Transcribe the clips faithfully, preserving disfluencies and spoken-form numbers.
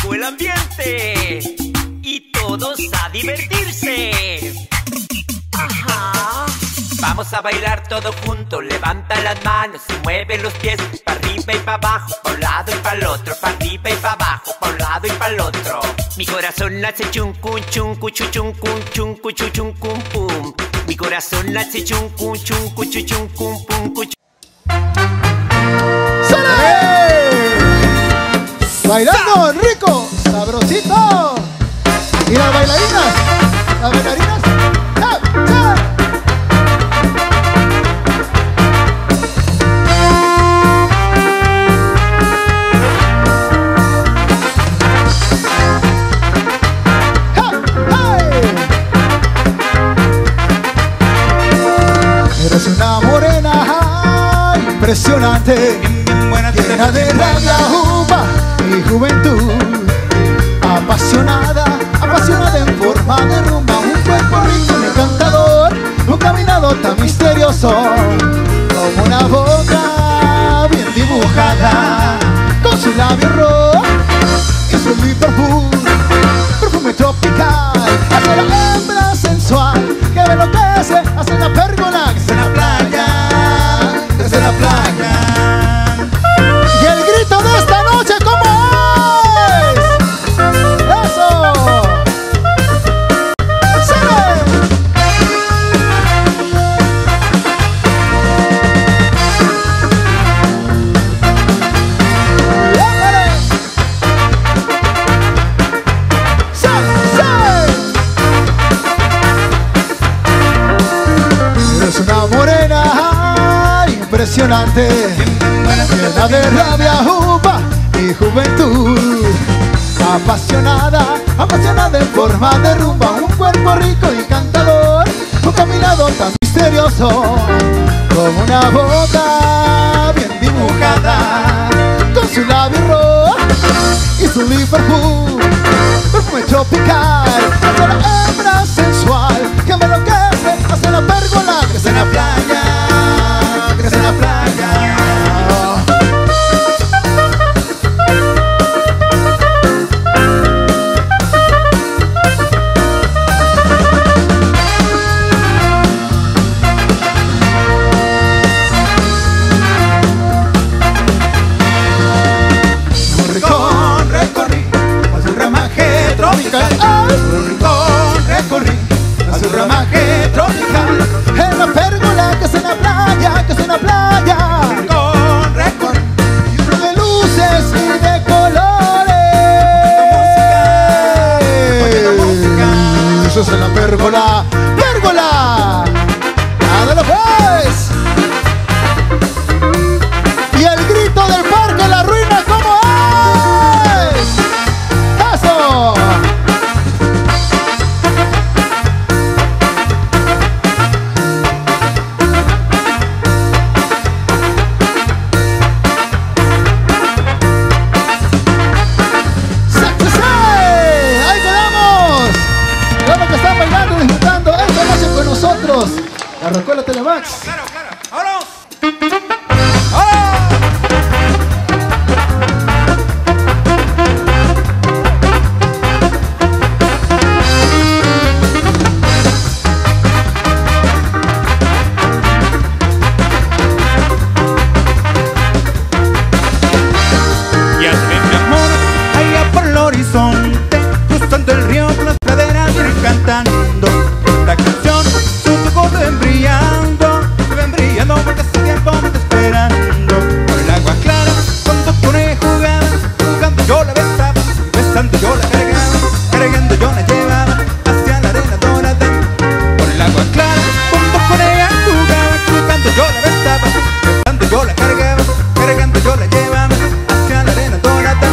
llegó el ambiente y todos a divertirse. Ajá. Vamos a bailar todos juntos, levanta las manos y mueve los pies, para arriba y para abajo, para un lado y para el otro, para arriba y para abajo, para un lado y para el otro. Mi corazón hace chuncun, chuncu, chuchuncun, chuncu, chuchuncun, pum. Mi corazón hace chuncun, chuncu, chuchuncun, pum, cuchu. ¡Sale! Bailando rico, sabrosito. Y las bailarinas, las bailarinas. ¡Eh, eh! Eres una morena impresionante, llena de rabia, uva y juventud, apasionada, apasionada en forma de rumba, un cuerpo rico y encantador, un caminado tan misterioso, como una boca bien dibujada, con su labio rojo y su mi perfume, perfume tropical, hace la hembra sensual que me enloquece, hace la pérgola que es en la playa, que es en la playa. Y el grito de esta noche, ¿cómo es? ¡Eso! ¡Sale! ¡Éjale! ¡Sí, sí! Eres una morena impresionante, llena de rabia, uva y juventud, apasionada, apasionada en forma de rumba, un cuerpo rico y encantador, un caminado tan misterioso, como una boca bien dibujada, con su labio rojo y su lip perfume, perfume tropical, hace la hembra sensual que me enloquece, hace la pérgola que es en la playa, que es en la playa. Un rincón recorrí a su ramaje tropical, un rincón recorrí a su ramaje tropical, en la pérgola que es en la playa, que es en la playa. Un rincón recorrí de luces y de colores. Eso es en la pérgola, pérgola. ¡Ándale pues! Y el grito del parque La Ruina, ¿cómo es? ¡Eso! ¡Sí, sí, sí! ¡Ahí quedamos! Claro que están bailando, disfrutando esta noche con nosotros. La Rocola Telemax. Claro, claro. ¡Vámonos! Ya se ve mi amor allá por el horizonte, cruzando el río por las praderas y cantando esta canción. Sus ojos ven brillando, ven brillando porque hace tiempo me está esperando. Por el agua clara, cuando con ella jugaba, jugando yo la besaba, besando yo la cargaba, cargando yo la llevaba hacia la arena dorada. Por el agua clara, cuando con ella jugaba, jugando yo la besaba, besando yo la cargaba, cargando yo la llevaba hacia la arena dorada.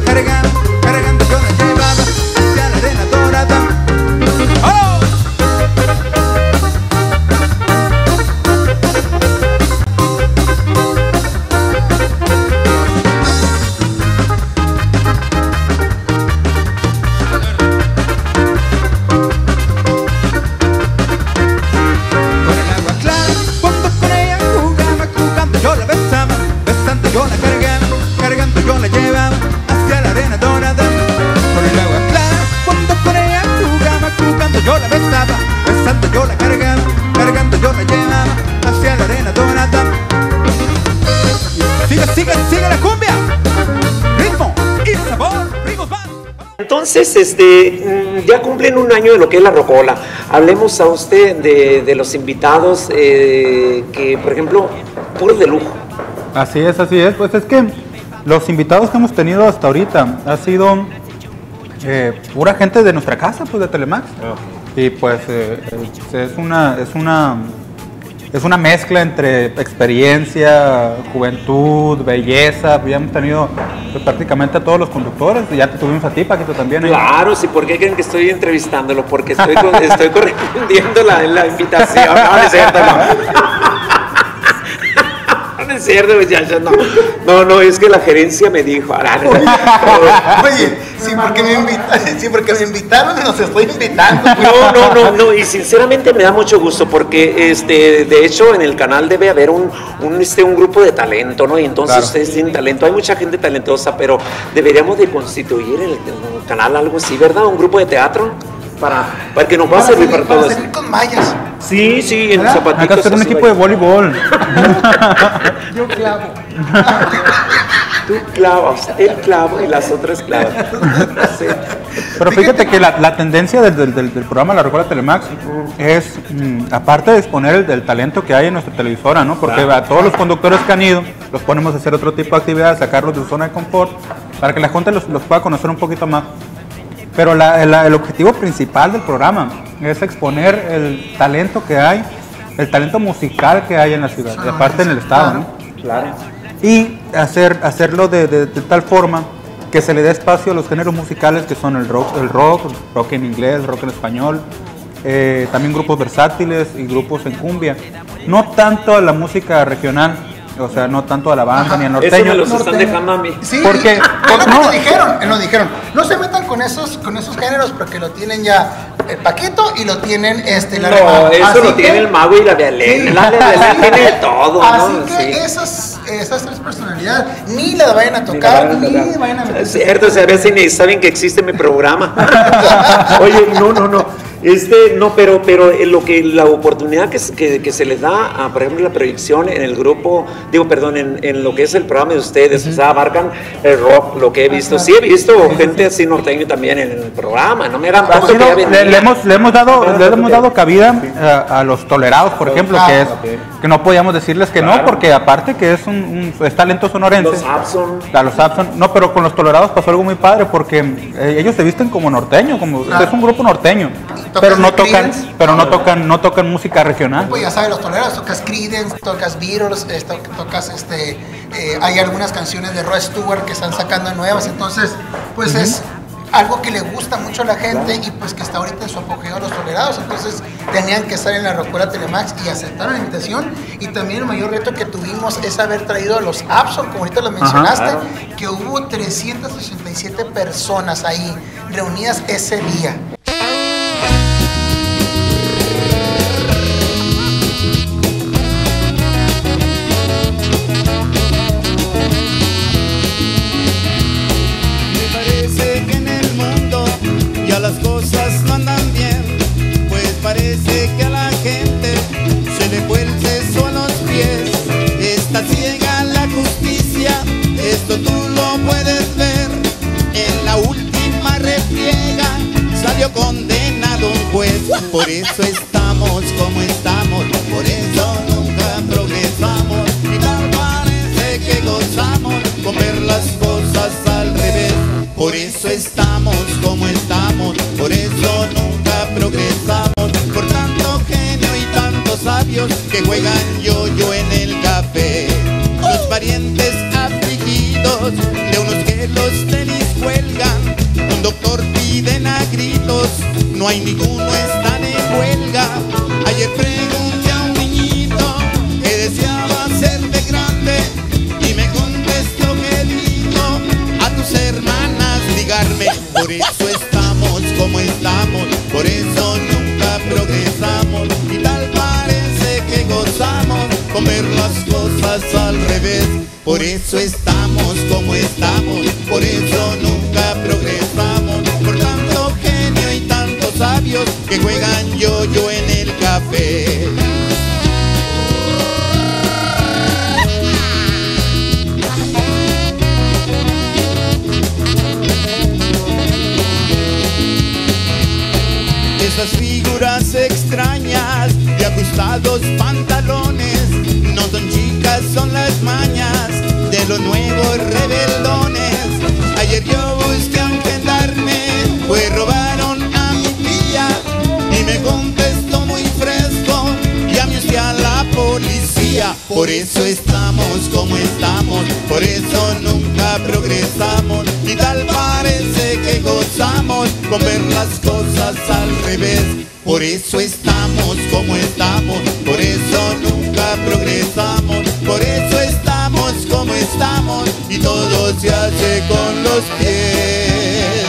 cargaba, cargando yo la llevaba hacia la arena dorada. ¡Oh! Entonces, este, ya cumplen un año de lo que es la Rocola. Hablemos a usted de, de los invitados eh, que, por ejemplo, puros de lujo. Así es, así es. Pues es que los invitados que hemos tenido hasta ahorita ha sido eh, pura gente de nuestra casa, pues de Telemax. Oh. Y pues eh, es una, es una, es una mezcla entre experiencia, juventud, belleza. Ya hemos tenido pues, prácticamente a todos los conductores. Ya te tuvimos a ti, Paquito, también. ¿eh? Claro, sí. ¿Por qué creen que estoy entrevistándolo? Porque estoy, estoy correspondiendo la, la invitación. No, no es cierto, no. No es cierto, muchachos, no. No, no, es que la gerencia me dijo. Ah, no, no. Oye, sí, porque me invitaron, sí, porque me invitaron y nos estoy invitando. No, no, no, no, y sinceramente me da mucho gusto porque, este, de hecho, en el canal debe haber un, un, este, un grupo de talento, ¿no? Y entonces claro. Ustedes tienen talento, hay mucha gente talentosa, pero deberíamos de constituir el, el canal algo así, ¿verdad? Un grupo de teatro. Para, para que nos va a servir para, para todo eso. Con mallas. Sí, sí, en zapatitos. Hay que hacer un equipo de voleibol. Yo clavo. Tú clavas, él clava y las otras clavan. Sí. Pero fíjate que la, la tendencia del, del, del programa La Rocola Telemax es, mmm, aparte de exponer el, el talento que hay en nuestra televisora, ¿no? Porque claro. A todos los conductores que han ido, los ponemos a hacer otro tipo de actividades, sacarlos de su zona de confort, para que la gente los, los pueda conocer un poquito más. Pero la, la, el objetivo principal del programa es exponer el talento que hay, el talento musical que hay en la ciudad, y aparte en el estado, ¿no? Claro. Y hacer, hacerlo de, de, de tal forma que se le dé espacio a los géneros musicales que son el rock, el rock, rock en inglés, rock en español, eh, también grupos versátiles y grupos en cumbia. No tanto a la música regional, o sea, no tanto a la banda. Ajá, ni al norteño. Eso me los están dejando a mí. Sí, porque es lo que nos dijeron, nos dijeron, no se metan con esos, con esos géneros porque lo tienen ya el Paquito y lo tienen este la No, Rema. eso así lo que, tiene el mago y la de Alén. Sí. La de Alén tiene de todo, así ¿no? que Sí. esas, esas tres personalidades ni la vayan a tocar, ni la vayan a meter. Es cierto, o sea, a veces ni saben que existe mi programa. Oye, no, no, no. Este, no, pero, pero lo que, la oportunidad que, que, que se les da, a, por ejemplo, la proyección en el grupo, digo, perdón, en, en lo que es el programa de ustedes, uh-huh. O sea, abarcan el rock, lo que he visto. Ah, sí, he visto sí, gente sí. así norteño también en el programa, no me eran tanto sí, que no, ya le, le, hemos, le hemos dado, le hemos dado cabida a, a los tolerados, por ejemplo, ah, que es okay. que no podíamos decirles que claro. no, porque aparte que es un, un es talento sonorense. Los Abson. A los Abson, no, pero con los tolerados pasó algo muy padre, porque eh, ellos se visten como norteño, como claro. es un grupo norteño. Pero no tocan, pero no tocan, no tocan música regional. Pues ya sabes, los tolerados, tocas Creedence, tocas Beatles, esto, tocas este, eh, hay algunas canciones de Rod Stewart que están sacando nuevas, entonces, pues uh-huh. es algo que le gusta mucho a la gente y pues que está ahorita en su apogeo los tolerados, entonces tenían que estar en la Rocola Telemax y aceptaron la invitación. Y también el mayor reto que tuvimos es haber traído a los Abson, como ahorita lo mencionaste, ajá, claro. que hubo trescientas ochenta y siete personas ahí reunidas ese día. Las cosas no andan bien, pues parece que a la gente se le fue el seso a los pies. Está ciega la justicia, esto tú lo puedes ver. En la última refriega salió condenado un juez. Por eso estamos como estamos, por eso nunca progresamos. Y tal parece que gozamos con ver las cosas al revés. Por eso estamos como estamos, por eso nunca progresamos. Por tanto genio y tantos sabios que juegan yo-yo en el café. Los parientes afligidos de unos que los tenis en ninguno están en huelga. Ayer pregunté a un niñito que deseaba ser de grande y me contestó que dijo a tus hermanas ligarme. Por eso estamos como estamos, por eso nunca progresamos y tal parece que gozamos con ver las cosas al revés. Por eso estamos como estamos, por eso nunca progresamos, por tanto genio y tantos sabios que juegan yo-yo en el café. Esas figuras extrañas de ajustados pantalones no son chicas, son las mañas de los nuevos rebeldones. Ayer yo busqué a un gendarme, pues robaron a mi tía y me contestó muy fresco, llame usted a la policía. Por eso estamos como estamos, por eso nunca progresamos y tal parece que gozamos con ver las cosas al revés. Por eso estamos como estamos, por eso nunca progresamos, por eso estamos como estamos y todo se hace con los pies.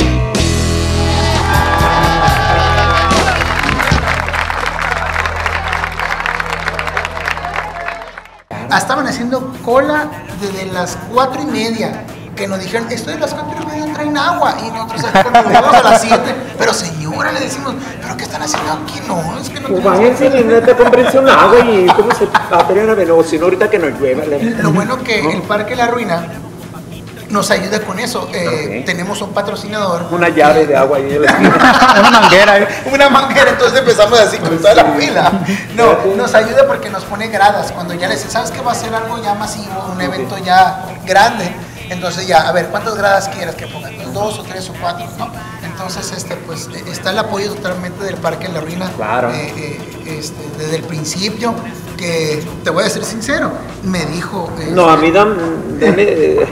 Estaban haciendo cola desde las cuatro y media, que nos dijeron, esto de las cuatro y media traen agua, y nosotros acá a las siete, pero señora, le decimos, ¿pero qué están haciendo aquí? No, es que no pues váyanse, neta, cómprense un agua y cómo se apelan a ver, si no ahorita que nos llueva. Lo bueno que el Parque La Ruina nos ayuda con eso. Eh, okay. Tenemos un patrocinador. Una llave de agua ahí en la esquina. Una manguera. ¿eh? Una manguera, entonces empezamos así con toda la fila. No, nos ayuda porque nos pone gradas. Cuando ya les sabes que va a ser algo ya masivo, un evento ya grande. Entonces ya, a ver, ¿cuántas gradas quieres que pongan? ¿Dos o tres o cuatro? ¿No? Entonces, este, pues, está el apoyo totalmente del Parque La Ruina. Claro. Eh, eh, este, desde el principio, que te voy a ser sincero, me dijo... Este, no, a mí dame... dame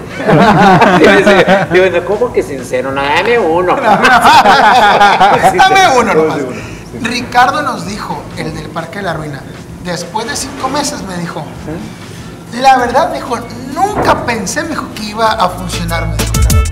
digo, ¿cómo que sincero? No, dame uno. Dame uno nomás. Ricardo nos dijo, el del Parque La Ruina, después de cinco meses me dijo... La verdad, me dijo, nunca pensé, me dijo, que iba a funcionar, me dijo, claro.